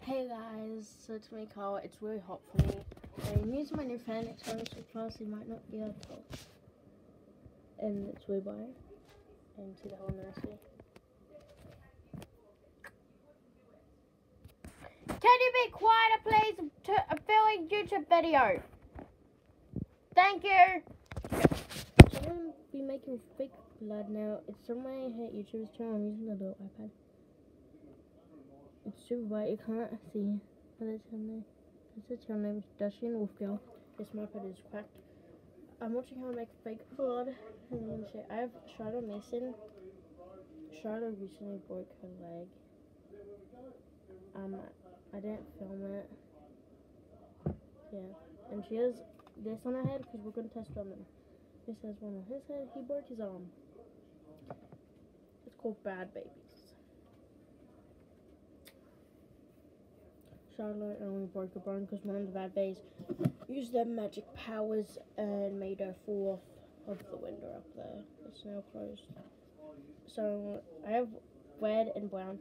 Hey guys, so it's me Carl. It's really hot for me. I'm using my new fan. It's going so close you might not be able to tell. And it's way by. And see the whole nursery. Can you be quiet please to a filming YouTube video? Thank you! So I'm going to be making fake blood now. It's from my YouTube's channel. I'm using the little iPad. It's super bright, you can't see. But it's in there. It's a channel name, Dashie and Wolfgirl. This iPad is cracked. I'm watching how to make fake blood. And I'm gonna say I have Charlotte Mason. Charlotte recently broke her leg. I didn't film it. Yeah. And she has this on her head because we're gonna test on them. This has one on his head. He broke his arm. It's called Bad Babies. Charlotte only broke her bone because one of the bad bays used their magic powers and made her fall off of the window up there. It's now closed. So I have red and brown.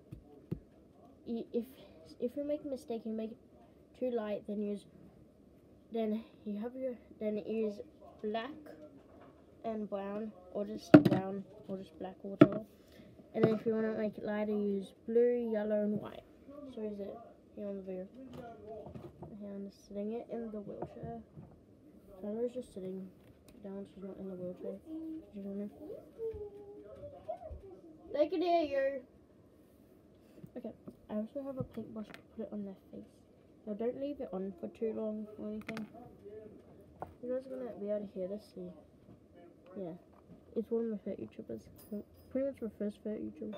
If you make a mistake and make it too light, then use black and brown, or just brown, or just black or whatever. And then if you want to make it lighter, use blue, yellow, and white. So is it here on the video? Here I'm just sitting it in the wheelchair. Sarah's just sitting down. She's not in the wheelchair. She's on it. They can hear you. Okay. I also have a paintbrush to put it on their face. Now don't leave it on for too long or anything. You guys are gonna be able to hear this. See? Yeah. It's one of my favorite YouTubers. Pretty much my first favorite YouTuber.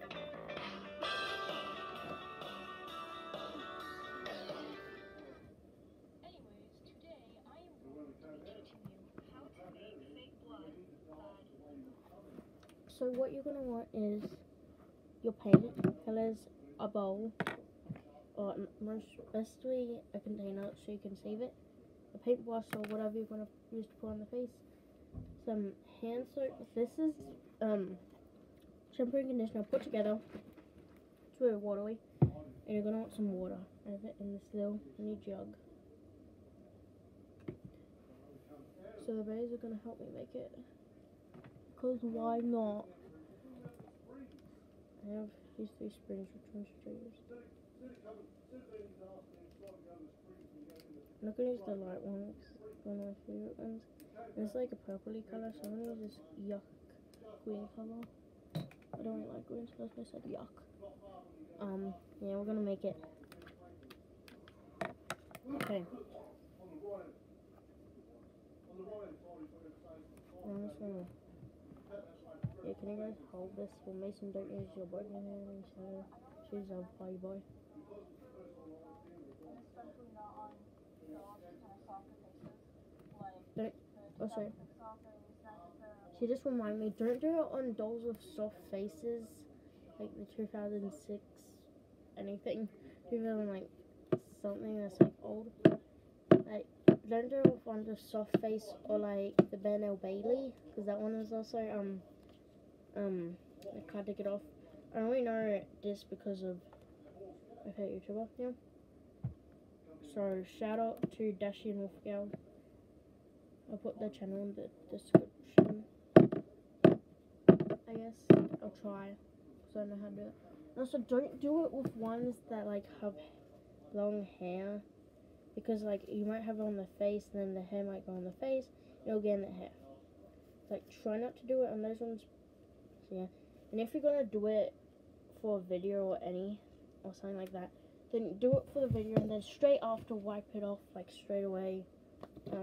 So what you're gonna want is your paint, colors, a bowl, or mostly a container so you can save it, a paintbrush or whatever you're gonna use to put on the face, some hand soap. This is shampoo and conditioner put together. It's really watery, and you're gonna want some water. I have it in this little mini jug. So the bays are gonna help me make it. Because why not? I have these 3 springs which ones should I use? I'm not gonna use the light one, it's one of my favorite ones. And it's like a purpley colour, so I'm gonna use this yuck green colour. I don't really like green, so that's why I said yuck. Yeah, we're gonna make it. Okay. I'm just gonna. Yeah, can you guys hold this? Well, Mason, don't use your broken hand, so choose a party boy. Don't. Oh, sorry. She just reminded me, don't do it on dolls with soft faces, like the 2006 anything. 2000 like something that's like old. Like, don't do it on the soft face or like the Ben L. Bailey, because that one was also I can't take it off. I only know this because of my favorite YouTuber, yeah. So shout out to Dashie and Wolfgirl. I'll put their channel in the description. I guess I'll try, because I know how to do it. Also, don't do it with ones that like have long hair, because like you might have it on the face, and then the hair might go on the face, and it'll get in the hair. Like, try not to do it on those ones. Yeah, and if you're gonna do it for a video or something like that, then do it for the video and then straight after wipe it off like straight away. Yeah.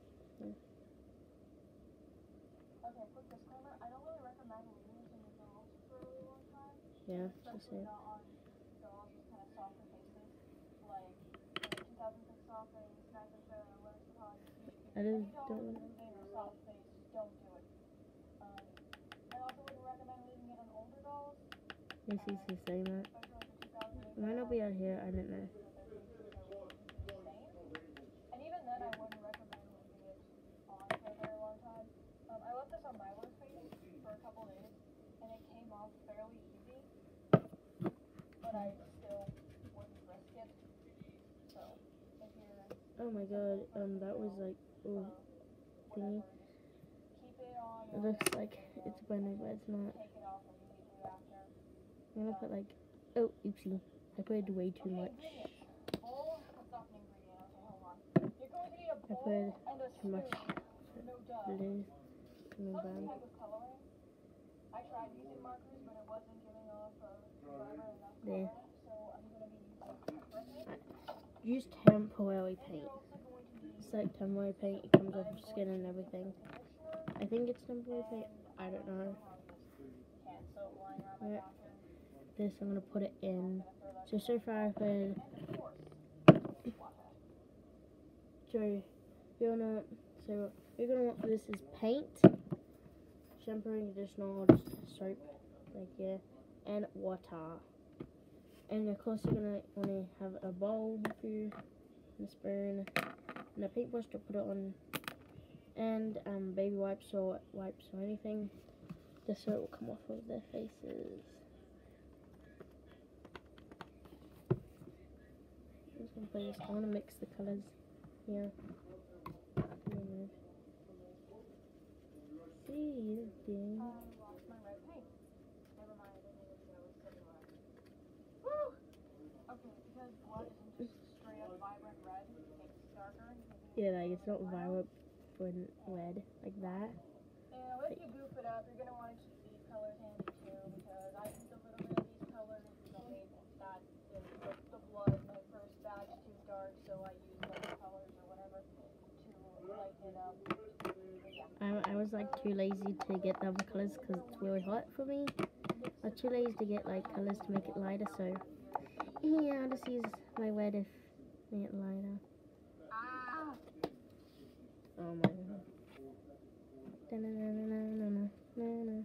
Okay, quick disclaimer, I don't really recommend leaving these in the dolls for a really long time. Yeah, especially not on dolls with kind of softer faces, like the 2006 soft face, 957, and what it's called. Any doll with a soft face, don't do it. I also wouldn't recommend leaving it on older dolls. Yes, he's the same. It might not be out here, I don't know. And even then, I wouldn't recommend leaving it on for a very long time. I left this on my worst face for a couple days, and it came off fairly easy, but I still wouldn't recommend Oh my god, that was like, ooh, thingy. Keep it on. It looks like it's blended, but it's not. Take it off when you leave you after. I'm gonna put like, oh, oopsie. I put way too much. Bowl. That's not an ingredient. Okay, hold on. You're going to need a I bowl put and a too spoon. much No duh. blue. Some type of coloring. I tried using markers, but it wasn't giving off vibrant enough There. color. So I'm gonna be using pepper paint. Use temporary paint. You're also going to need It's like temporary paint. It comes off your skin and everything. I think it's temporary paint. I don't know. cancel line around my Yeah. bathroom. This, I'm gonna put it in. So far I put. And of course, water. So what you're gonna want for this is paint, shampoo and conditioner, or just soap, like yeah, and water. And of course you're gonna wanna have a bowl with you, and a spoon, and a paintbrush to put it on, and baby wipes or anything, just so it will come off of their faces. I'm just gonna play this. I wanna mix the colors. Yeah. See you doing. Lost my red paint. Never mind, I didn't even know it was sitting there. Woo! Okay, because blood isn't just straight up vibrant red, it's darker. Yeah, like it's not vibrant red like that. And if you goof it up, you're gonna want to keep these colors handy too, because I used a little bit of these colors because that the blood in my first batch too dark, so I used other colors or whatever to lighten it up. I was like too lazy to get the other colors because it's really hot for me. I'm too lazy to get like colors to make it lighter, so yeah, I'll just use my red if make it lighter. Ah! Oh my god. Da-na-na-na-na-na-na-na.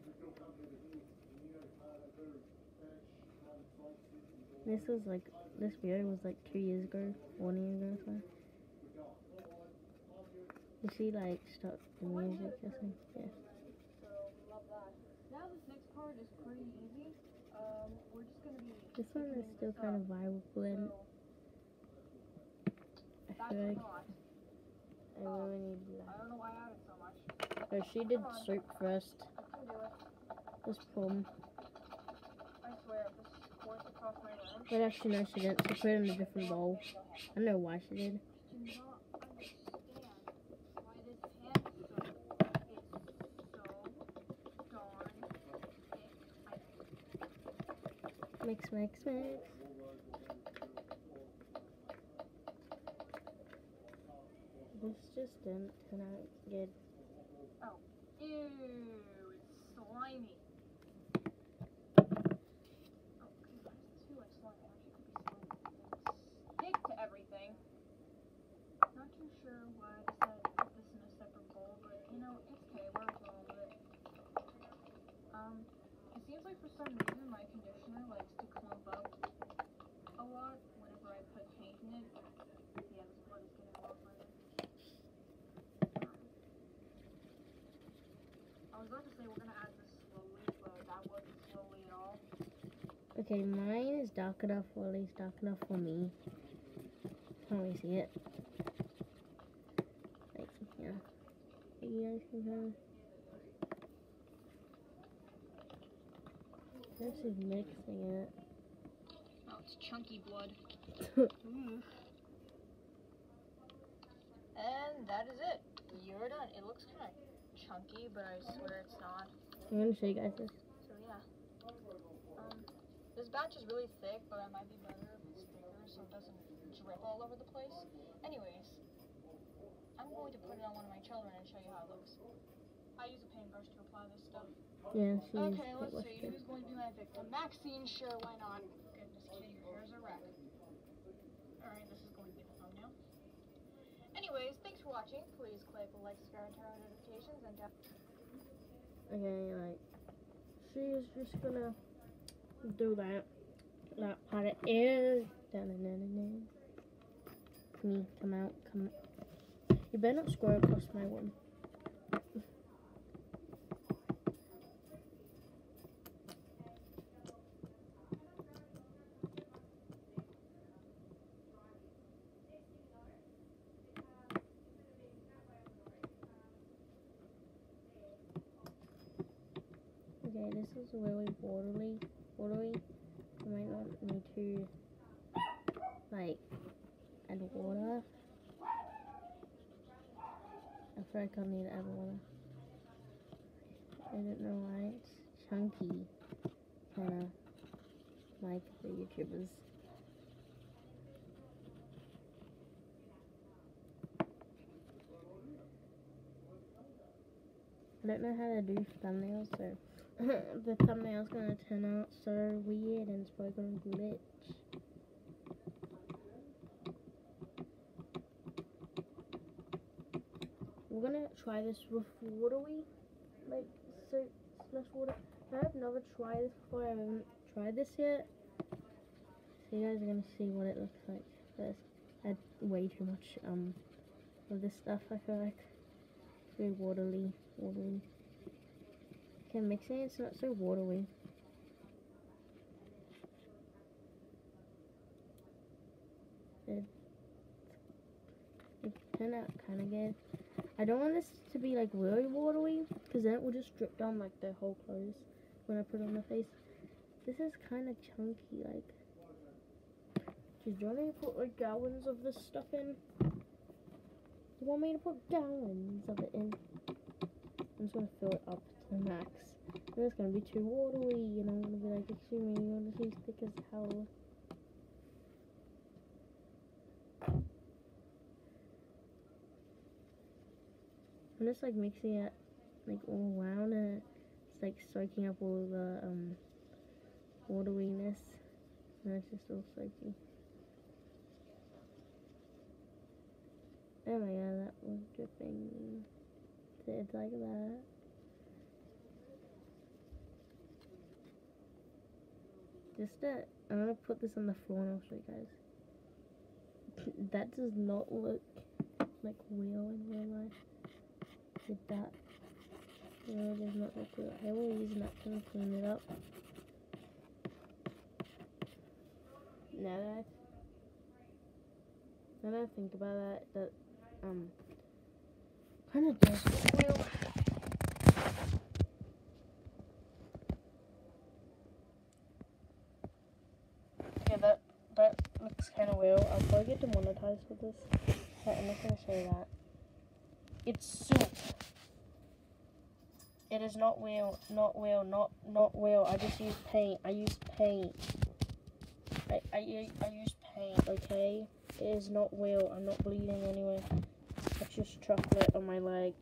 This video was like 2 years ago, 1 year ago, so. Did she like stop the music or something? Yeah. So, love that. Now this next part is pretty easy. We're just gonna be. This one is still kind of viral blend. I feel like I really need I that. don't know why I added so much. Oh, she did soap first. I can do it. This problem. I swear, if this squirts across my room. But actually, no, she didn't. She put it in a different bowl. I don't know why she did. Do not understand why this hand soap is so darn thick. Mix, mix, mix. This just didn't turn out good. Oh, ew, it's slimy. Oh, God, it's too much slime. It actually could be slimy. Stick to everything. Not too sure why I decided to put this in a separate bowl, but you know, it's okay. We're rolling with it. It seems like for some reason my conditioner likes to clump up a lot whenever I put paint in it. Yeah, this blood is getting a lot further. I was about to say we're gonna add this slowly, but that wasn't slowly at all. Okay, mine is dark enough, or at least dark enough for me. Can't really see it. Like from here. You guys can kind of. This is mixing it. Oh, it's chunky blood. And that is it. You're done. It looks kind of chunky, but I swear it's not. I'm gonna show you guys this. So yeah. This batch is really thick, but it might be better if it's thicker so it doesn't drip all over the place. Anyways, I'm going to put it on one of my children and show you how it looks. I use a paintbrush to apply this stuff. Yeah, she's Okay, let's see. Who's going to be my victim? Maxine, sure, why not? Goodness, kitty, your hair's a wreck. Alright, this is going to be the thumbnail. Anyways, thanks for watching. Please click like, subscribe, and turn on notifications, and Okay, like, she's just gonna do that. That part of air. Me, come out, come. You better not square across my one. Okay, this is really watery. I might not need to, like, add water. I feel like I'll need to add water. I don't know why it's chunky. Kinda like the YouTubers. I don't know how to do thumbnails, so the thumbnail's gonna turn out so weird and it's probably gonna glitch. We're gonna try this with watery, like so less water. I've never tried this before. I haven't tried this yet. So you guys are gonna see what it looks like. First, I had way too much of this stuff. I feel like it's very watery. Okay, mixing it's not so watery. It turned out kind of good. I don't want this to be like really watery, because then it will just drip down like the whole clothes when I put it on the face. This is kind of chunky, like. Do you want me to put like gallons of this stuff in? You want me to put gallons of it in? I'm just gonna fill it up to the max. And it's gonna be too watery, and I'm gonna be like, excuse me, you want to see thick as hell. I'm just like mixing it like all around, and it's like soaking up all the wateriness, and it's just all soaking. Oh my god, that was dripping. It's like that. I'm gonna put this on the floor and I'll show you guys. That does not look like real in real life. Did that really does not look real. I will use a napkin to clean it up. Now that I think about that kind of does look real. Yeah, that looks kind of real. I'll probably get demonetized with this. But I'm not gonna say that. It's soup. It is not real. Not real. I just use paint. I use paint. I use paint. Okay. It is not real. I'm not bleeding anyway. It's just chocolate on my leg.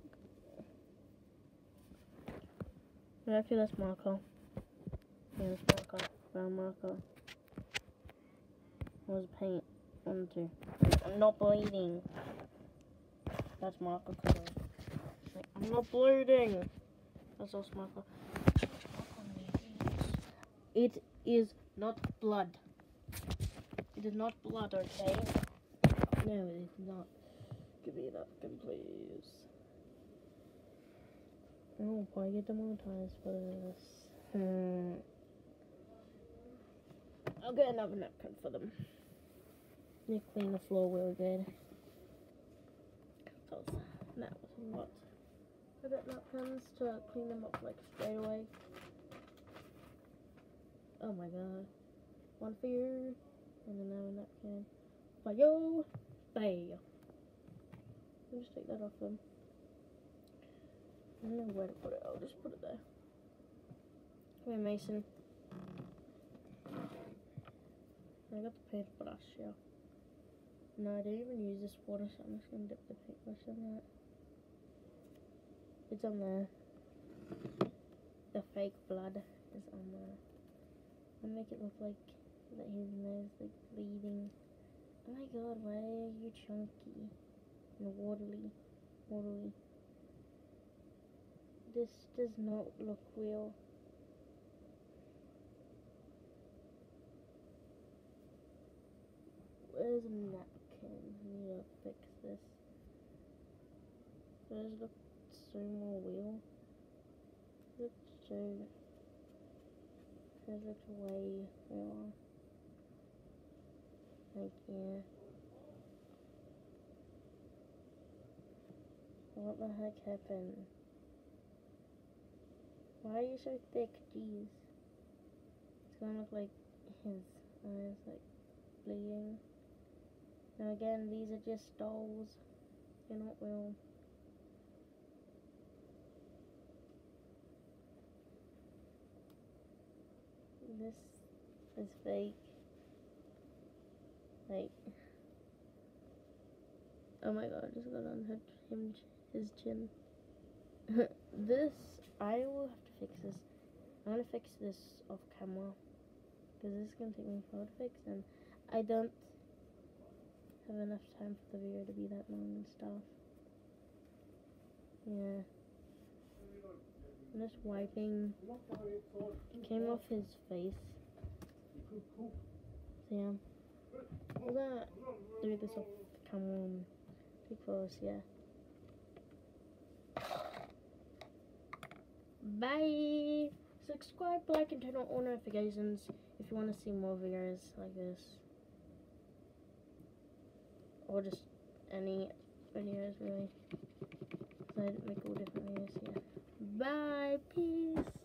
Actually, that's marker. Yeah, that's marker. Brown marker. Where's paint? 1, 2. I'm not bleeding. That's marker color. Like, I'm not bleeding. That's also marker. It is not blood. It is not blood, okay? No, it is not. Give me that gun, please. Oh, probably get demonetized for this. I'll get another napkin for them. You clean the floor real good. Cause that was a lot. I got napkins to clean them up like straight away. Oh my god. One for you, and another napkin for you. Bye. Let me just take that off them. I don't know where to put it. I'll just put it there. Come here, Mason. I got the paintbrush, yeah. No, I didn't even use this water, so I'm just gonna dip the paintbrush in that. It's on there. The fake blood is on there. I make it look like that his nose is like bleeding. Oh my god, why are you chunky and watery? This does not look real. Where's a napkin? I need to fix this. Does it look so more real? It looks way real. Like, yeah. What the heck happened? Why are you so thick? Jeez. It's gonna look like his eyes like bleeding. Now again, these are just dolls. They're not real. This is fake. Like, oh my god, I just got on his chin. This, I will have to fix this. I'm gonna fix this off camera because this is gonna take me a while to fix, and I don't have enough time for the video to be that long and stuff. Yeah. I'm just wiping. It came off his face. So yeah. I'm gonna do this off camera and take photos, yeah. Bye! Subscribe, like, and turn on all notifications if you want to see more videos like this. Or just any videos, really. So I make all different videos, yeah. Bye! Peace!